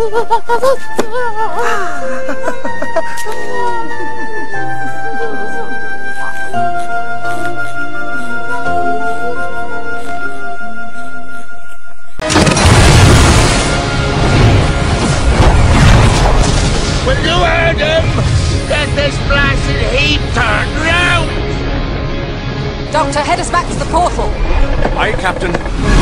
Will you heard him? Get this blasted heap turned round! Doctor, head us back to the portal. Aye, Captain.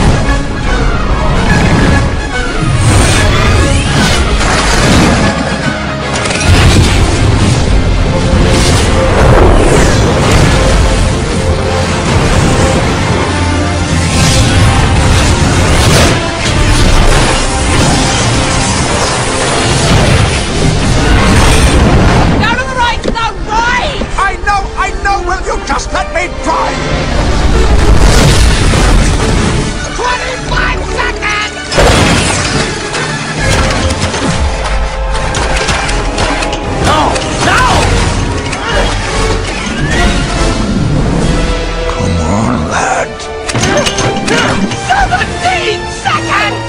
Just let me drive! 25 seconds! No! No! Come on, lad. 17 seconds!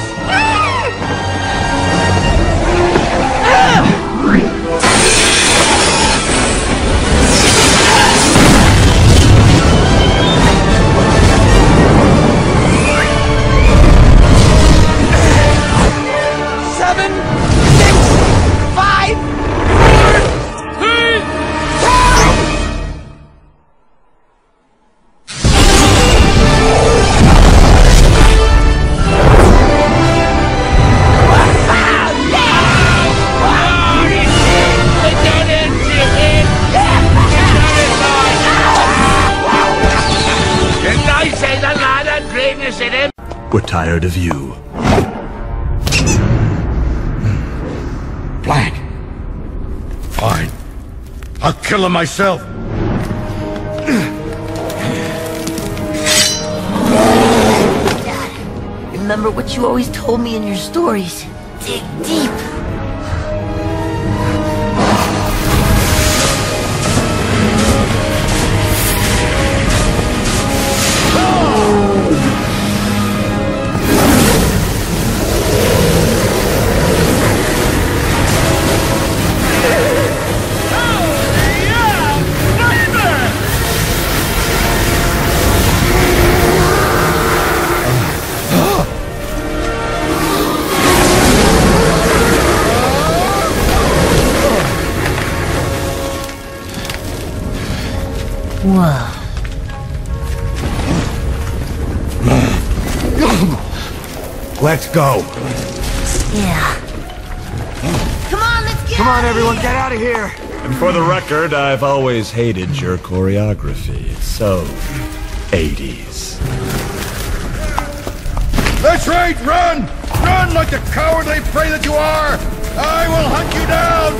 We're tired of you. Blank. Fine. I'll kill him myself. Dad, remember what you always told me in your stories. Dig deep. Whoa. Let's go. Yeah. Come on, let's get Come on, everyone, get out of here. And for the record, I've always hated your choreography. It's so 80s. That's right, run! Run like the cowardly prey that you are! I will hunt you down!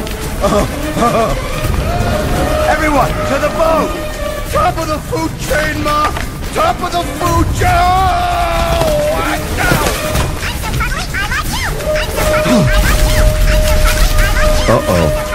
Everyone, to the boat! Top of the food chain, Ma! Top of the food chain! Oh, watch out! Uh-oh.